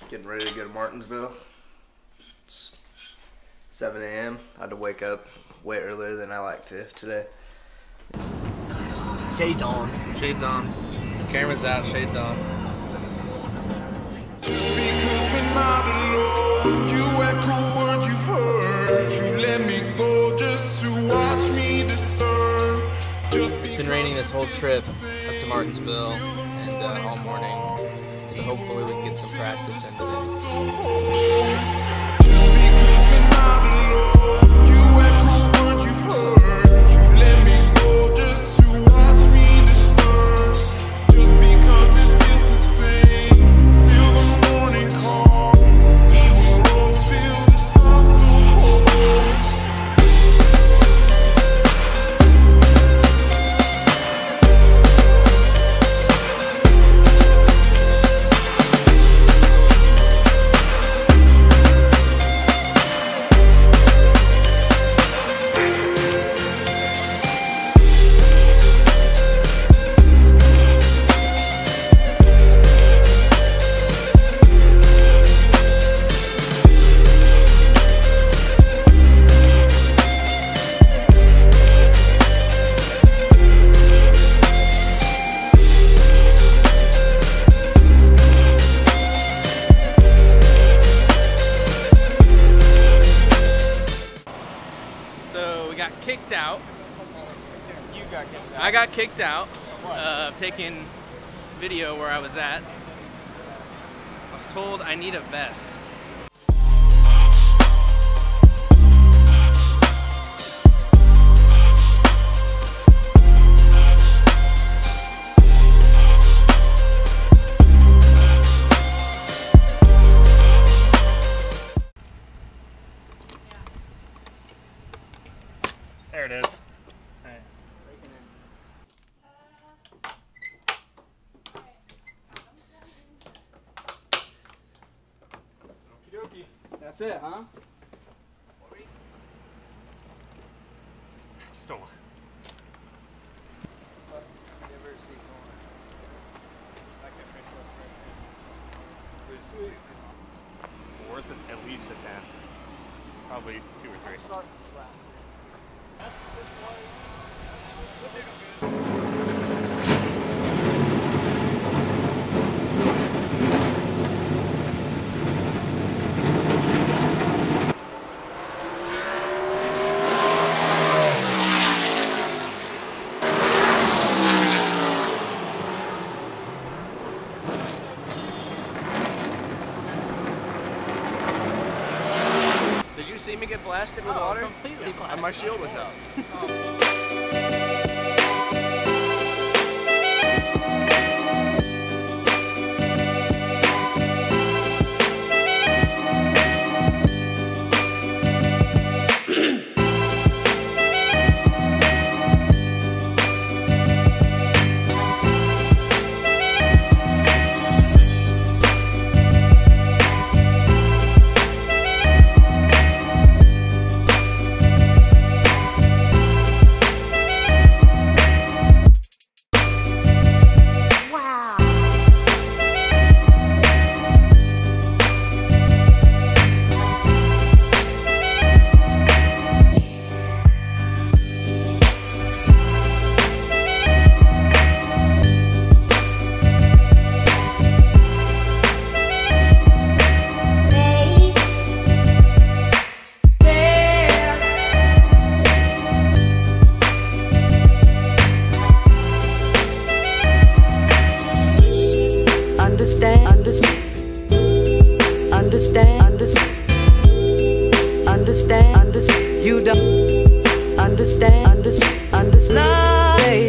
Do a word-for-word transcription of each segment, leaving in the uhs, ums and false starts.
Getting ready to go to Martinsville. It's seven A M I had to wake up way earlier than I like to today. Shades on. Shades on. Camera's out, shades on. Just because we're not alone, you echo words you've heard. You let me go just to watch me discern. Just It's been raining this whole trip up to Martinsville and uh, all morning, so hopefully we can get some practice in today. Just because we're not alone, you echo words you've heard. You let me go just to watch me discern. Just because it feels the same till the morning comes, we will always feel the sun so cold. So we got kicked out. You got kicked out. I got kicked out uh, of taking video where I was at. I was told I need a vest. There it is. Hey. Okie dokie. That's it, huh? Just don't. Worth it, at least a ten. Probably two or three. Did you see me get blasted with water? Completely Yeah. And my shield was out. Understand, understand, understand, understand, understand, understand. You don't understand, understand, understand. Love, babe,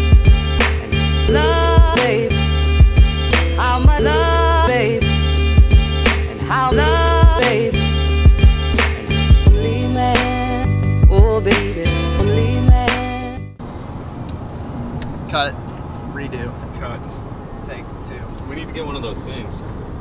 love, babe. How much love, babe, and how love, babe. And only man, oh baby, only man. Cut. Redo. Cut. Take two. We need to get one of those things.